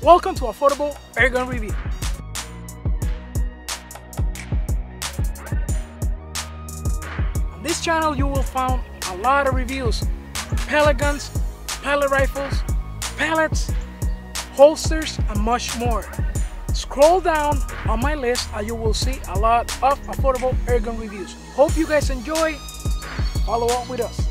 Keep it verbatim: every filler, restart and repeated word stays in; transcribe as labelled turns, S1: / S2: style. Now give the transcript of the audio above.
S1: Welcome to Affordable Airgun Review. On this channel you will find a lot of reviews: pellet guns, pellet rifles, pellets, holsters, and much more. Scroll down on my list and you will see a lot of affordable airgun reviews. Hope you guys enjoy. Follow up with us.